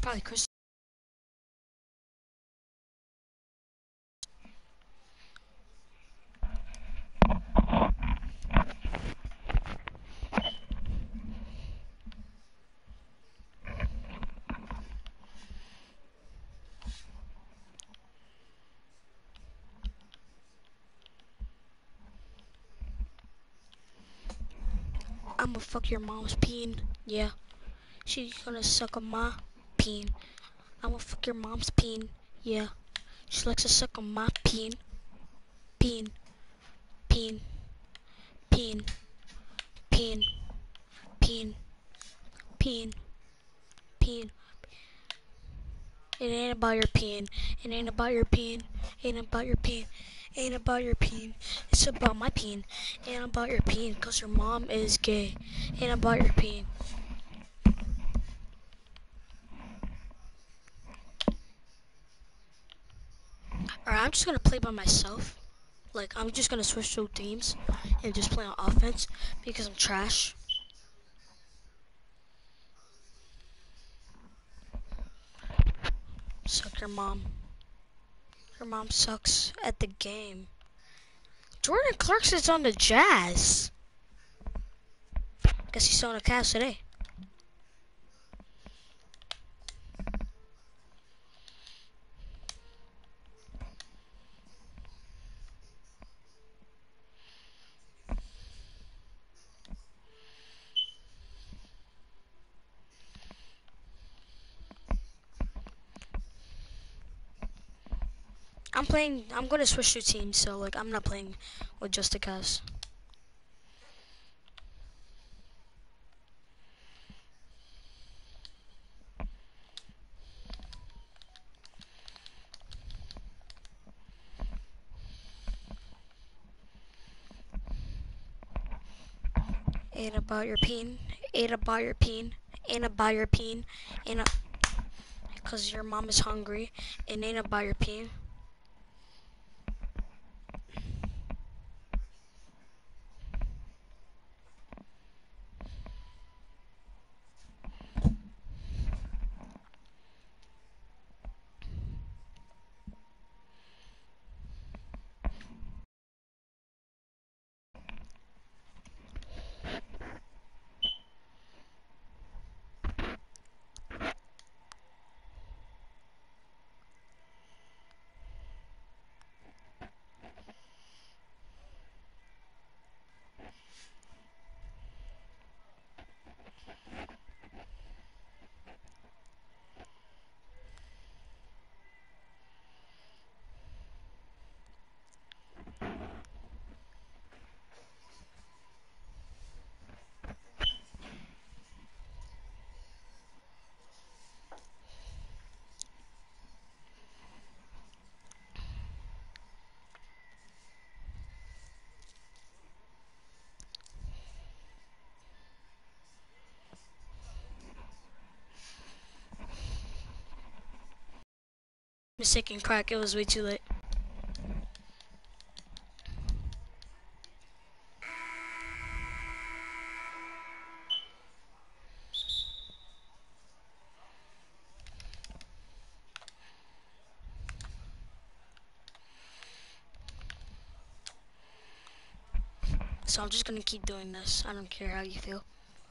Probably Chris. I'ma fuck your mom's peen. Yeah. She's gonna suck on my peen. I'ma fuck your mom's peen. Yeah. She likes to suck on my peen. Peen. Peen. Peen. Peen. Peen. Peen. Peen. It ain't about your peen. It ain't about your peen. Ain't about your peen. Ain't about your peen. It's about my peen. Ain't about your peen, cause your mom is gay. Ain't about your peen. Alright, I'm just gonna play by myself. Like, I'm just gonna switch to teams and just play on offense because I'm trash. Suck your mom. Your mom sucks at the game. Jordan Clarkson's on the Jazz. Guess he's on the Cavs today. I'm gonna switch to teams, so like I'm not playing with just the Cavs. Ain't about your peen. Ain't about your peen. Ain't about your peen. Ain't a, cause your mom is hungry. And ain't about your peen. Mistaken crack, it was way too late. So I'm just gonna keep doing this. I don't care how you feel.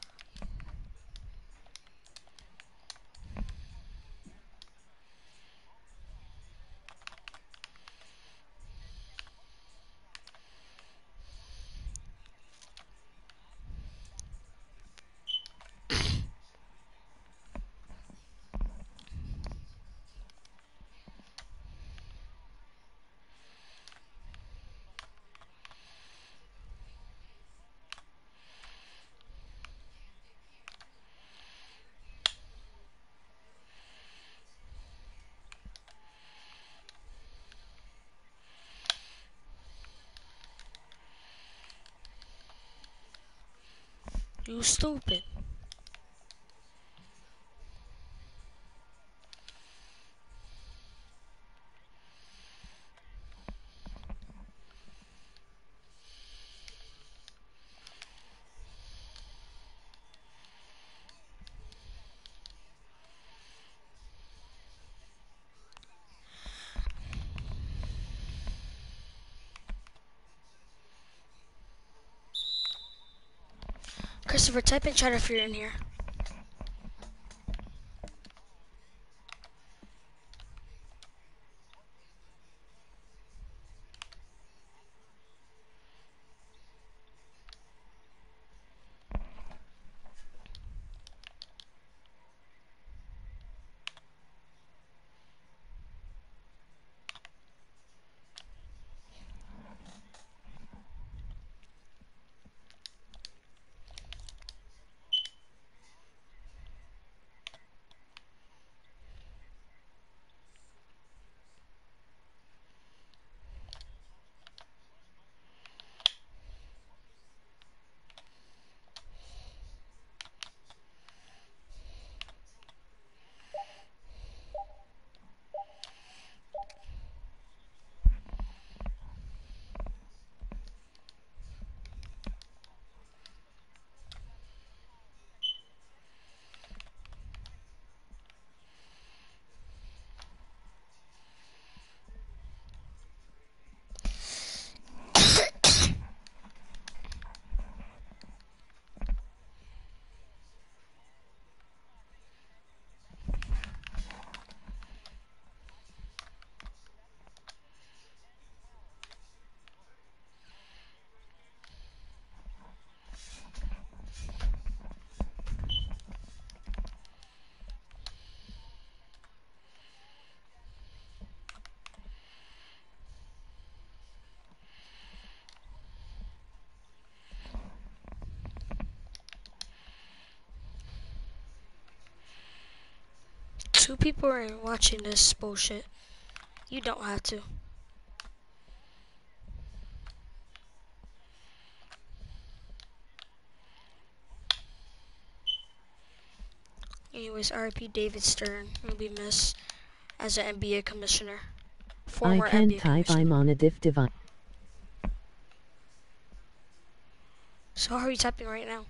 You stupid. Christopher, type in chat if you're in here. Two people are watching this bullshit. You don't have to. Anyways, R.I.P. David Stern will be missed as an NBA commissioner. Former I can NBA type commissioner. I'm on a diff device. So how are you typing right now?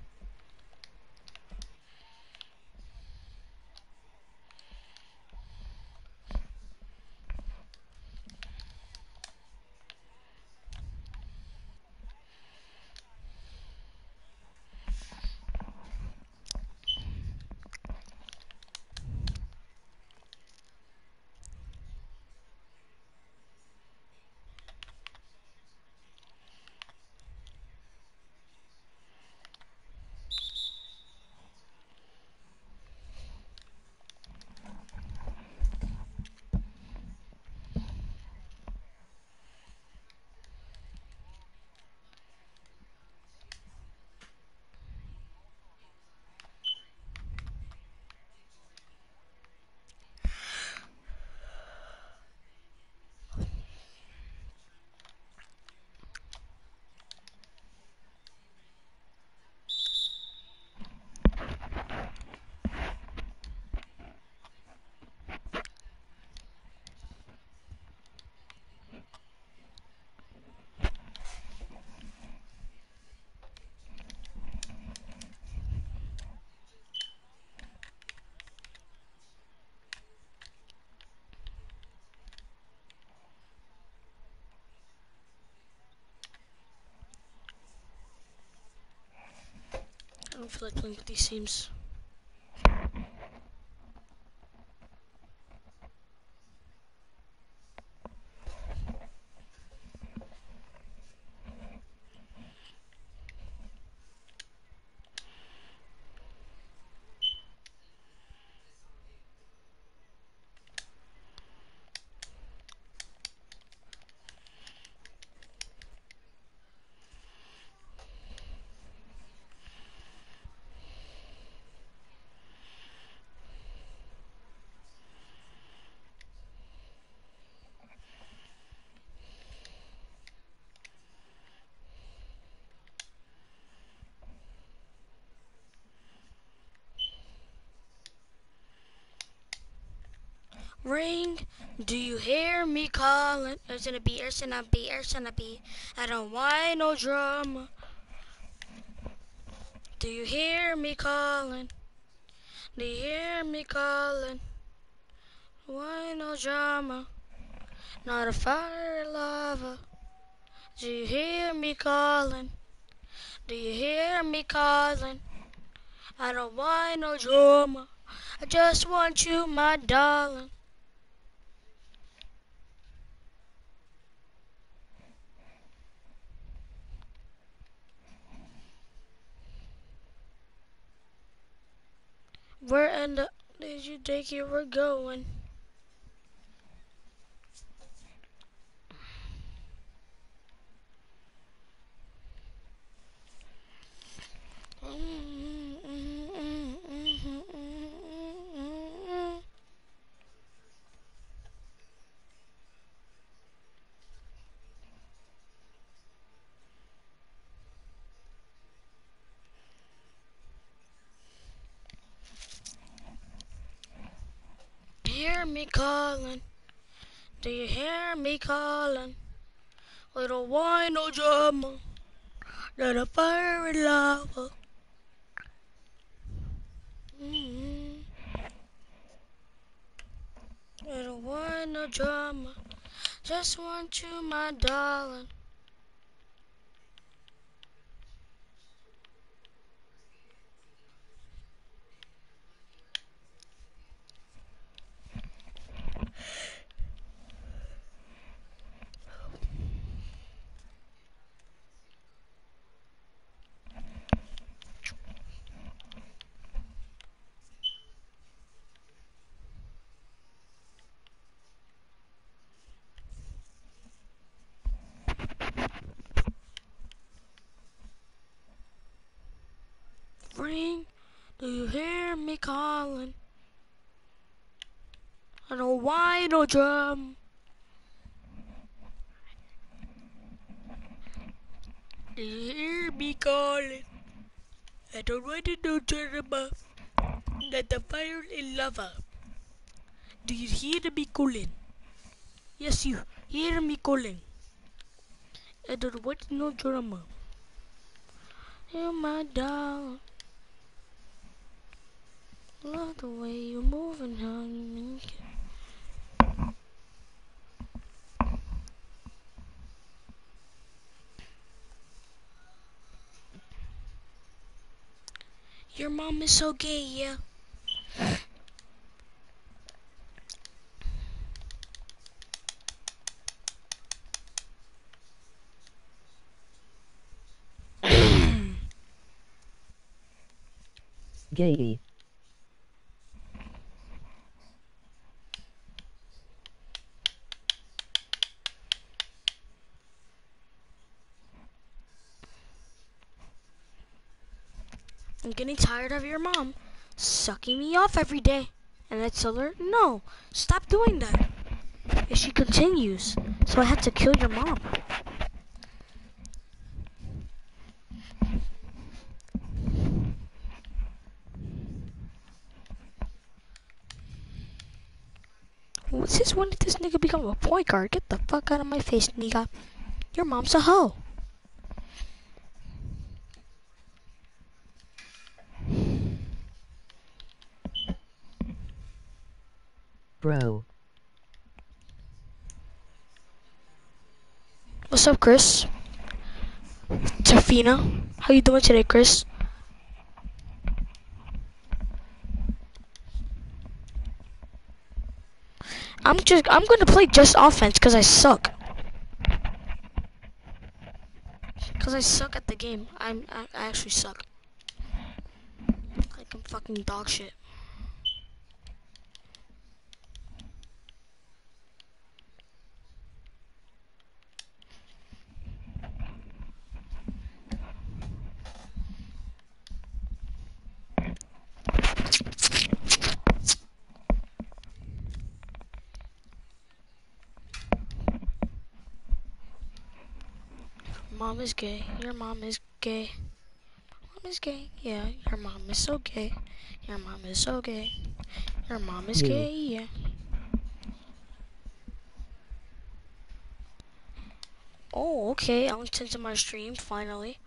I don't feel like playing with these teams. Ring, do you hear me calling? There's gonna be, there's gonna be, there's gonna be. I don't want no drama. Do you hear me calling? Do you hear me calling? Why no drama? Not a fire lava. Do you hear me calling? Do you hear me calling? I don't want no drama. I just want you, my darling. Where in the did you think you were going? Hear me calling. Do you hear me calling? Little wine, no drama. Let a fire and lava. Little wine, no drama. Just want you, my darling. Ring, do you hear me calling? I don't want no drum. Do you hear me calling? I don't want no drama. Let the fire in lava. Do you hear me calling? Yes, you hear me calling. I don't want no drama. You're my doll. Love the way you move and how you make it. Your mom is so gay, yeah. Gay. I'm getting tired of your mom sucking me off every day. And I tell her, no, stop doing that. And she continues. So I had to kill your mom. Since when did this nigga become a point guard? Get the fuck out of my face, nigga. Your mom's a hoe. Bro. What's up, Chris? Tafina, how you doing today, Chris? I'm gonna play just offense because I suck. Because I suck at the game. I actually suck. Like I'm fucking dog shit. Mom is gay. Your mom is gay. Mom is gay. Yeah, your mom is so gay. Your mom is so gay. Your mom is You. gay. Yeah. Oh, okay. I'll attend to my stream finally.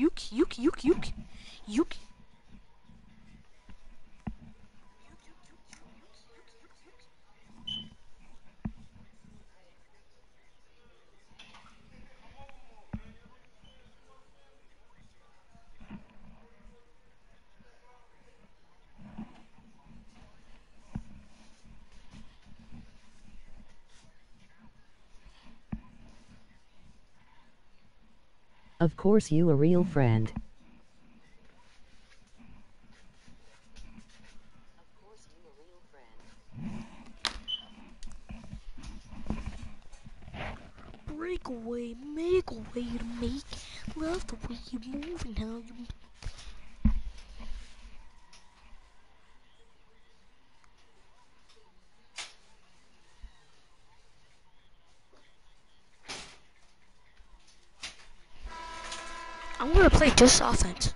Yuke. Of course you a real friend. Break away, make a way to make. Love the way you move and how you. I'm gonna play just offense.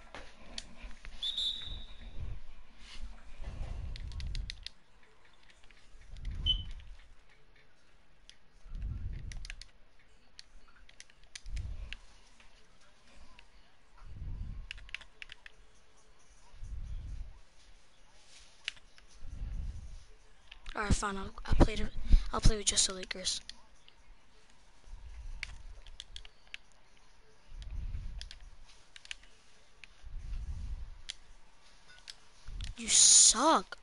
Alright, fine. I'll play with just the Lakers. You suck.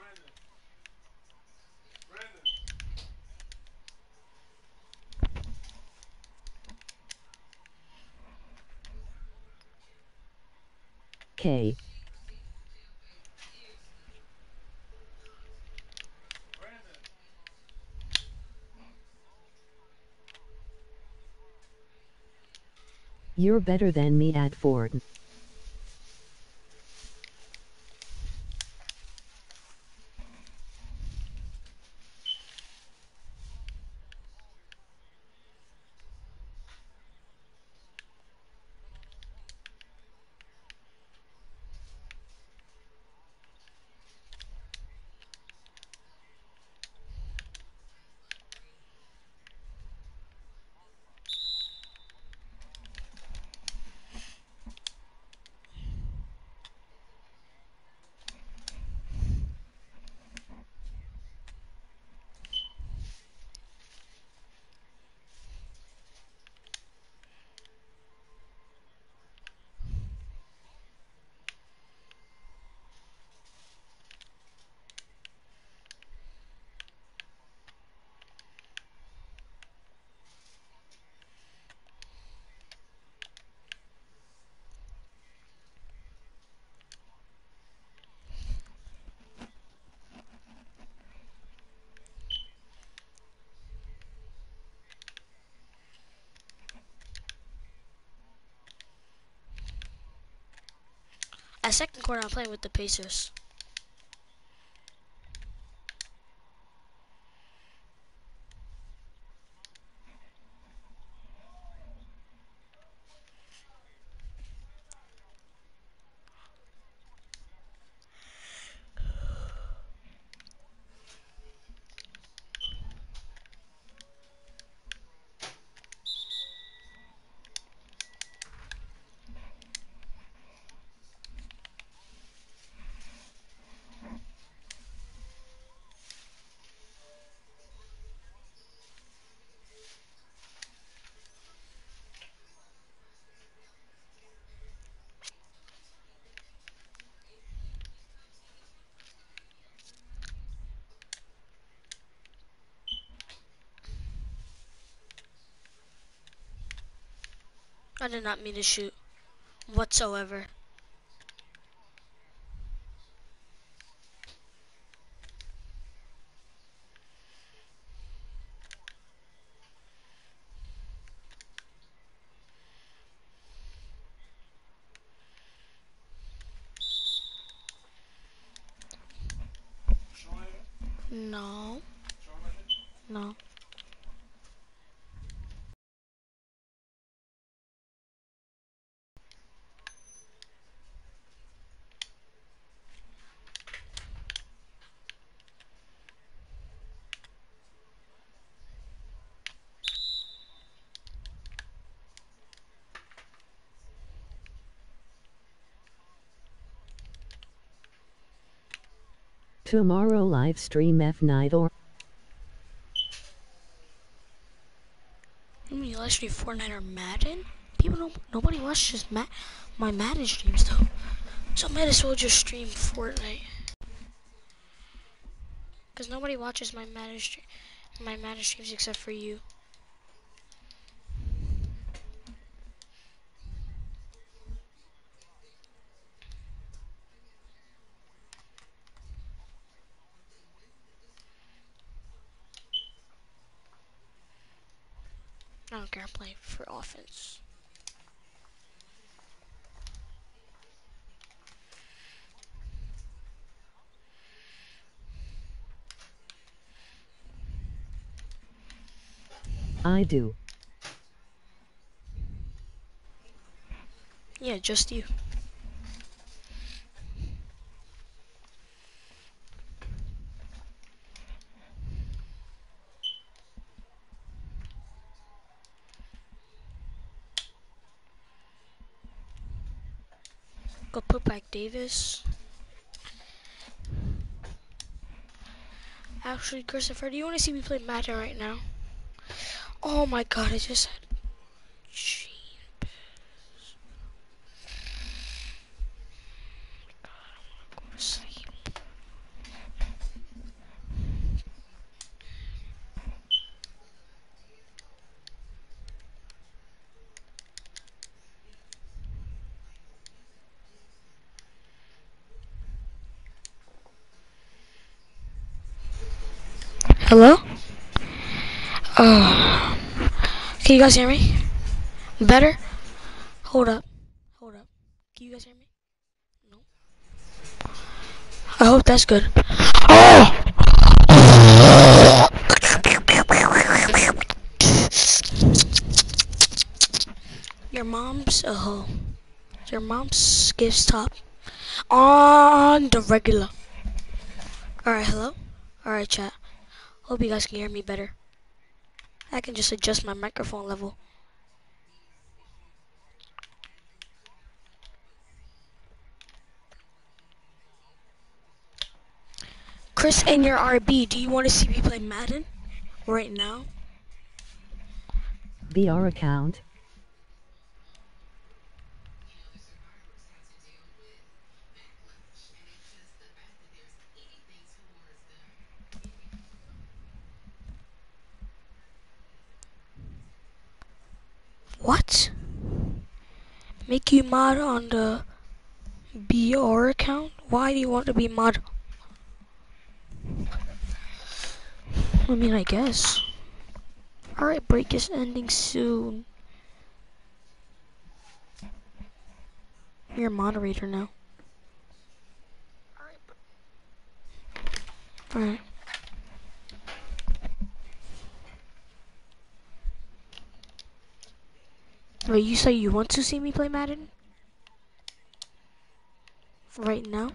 K. You're better than me at Fortnite. At second quarter, I'm playing with the Pacers. I did not mean to shoot whatsoever. No. No. Tomorrow live stream F9 or You mean you live stream Fortnite or Madden? Nobody watches my Madden streams though. So I might as well just stream Fortnite. Cause nobody watches my Madden streams except for you. I don't care. I'm playing for offense. I do. Yeah, just you. Go put back Davis. Actually, Christopher, do you want to see me play Madden right now? Oh my god, I just said. Gee. Go to sleep. Hello? Can you guys hear me? Better? Hold up. Hold up. Can you guys hear me? No. I hope that's good. Your mom's a hoe. Your mom's gives top. On the regular. Alright, hello? Alright, chat. Hope you guys can hear me better. I can just adjust my microphone level. Chris and your RB, do you want to see me play Madden right now? VR account. What? Make you mod on the BR account? Why do you want to be mod? I mean, I guess. Alright, break is ending soon. You're a moderator now. Alright. Wait, you say you want to see me play Madden? Right now?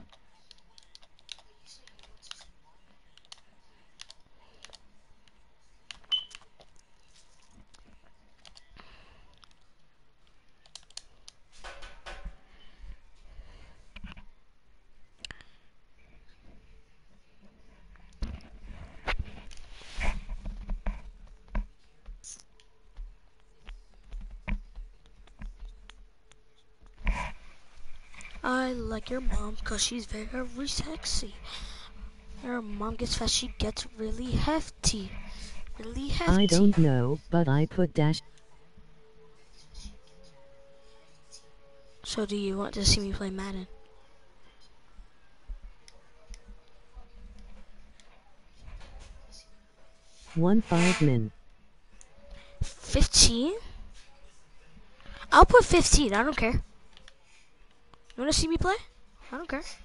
I like your mom because she's very sexy. Your mom gets fat, she gets really hefty. Really hefty. I don't know, but I put dash. So do you want to see me play Madden? 1-5 min. 15? I'll put 15, I don't care. You wanna see me play? I don't care.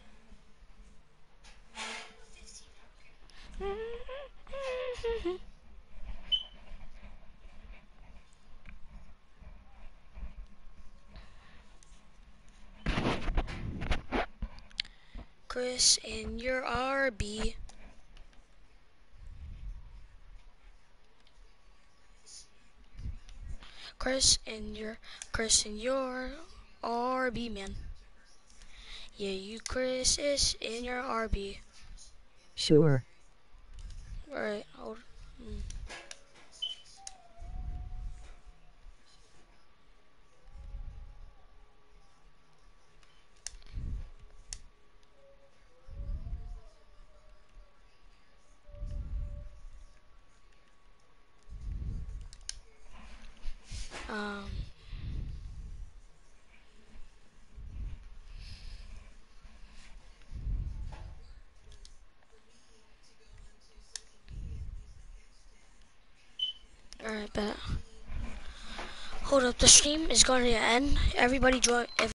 Chris and your RB. Chris and your RB, man. Yeah, you Chris is in your RB. Sure. Alright, hold. Um. Alright, bet. Hold up, the stream is going to end. Everybody join.